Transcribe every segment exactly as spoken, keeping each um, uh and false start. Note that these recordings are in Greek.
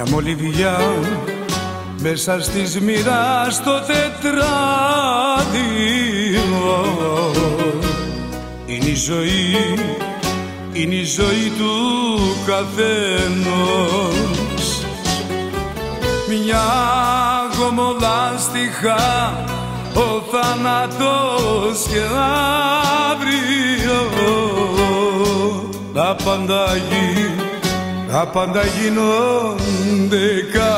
μολυβιά μέσα στις μοίρας στο τετράδιο. Είναι η ζωή, είναι η ζωή του καθένος. Μια γομολάστιχα ο θάνατος και αύριο τα πάντα γι, τα πάντα γίνονται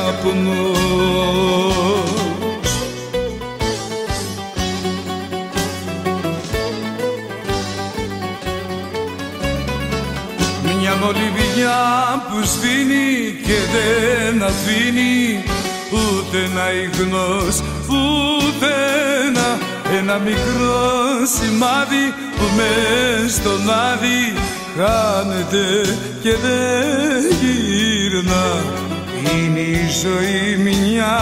καπνός. Μια μολυβιά που σβήνει και δεν αφήνει ούτε ένα ίχνος, ούτε ένα, ένα μικρό σημάδι που μες στον άδει χάνεται και δεν γύρνα. Είναι η ζωή μια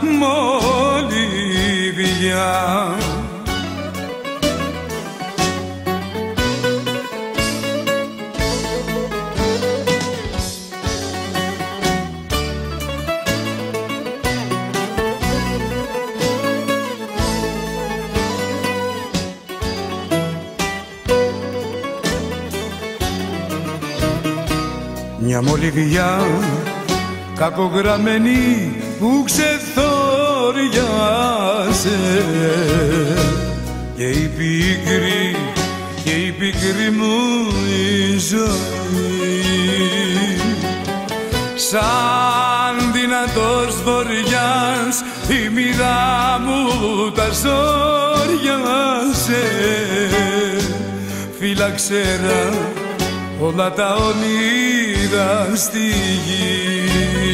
μολυβιά. Μια μολυβιά κακογραμμένη που ξεθόριασε και η πίκρη, και η πίκρη μου η ζωή. Σαν δυνατός βοριάς η μοίρα μου τα ζόριασε. Φύλαξέρα όλα τα όνειρα στη γη.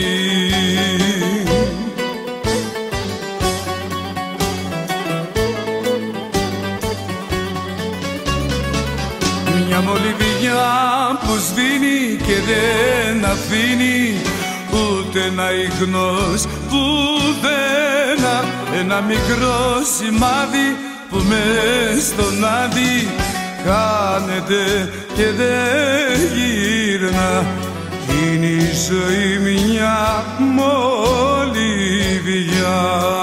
Μια μολυβιά που σβήνει και δεν αφήνει ούτε ένα ίχνος, πουθενά, ένα μικρό σημάδι που μες στον άδει χάνεται και δεν γύρνα. Είναι η ζωή μια μολυβιά.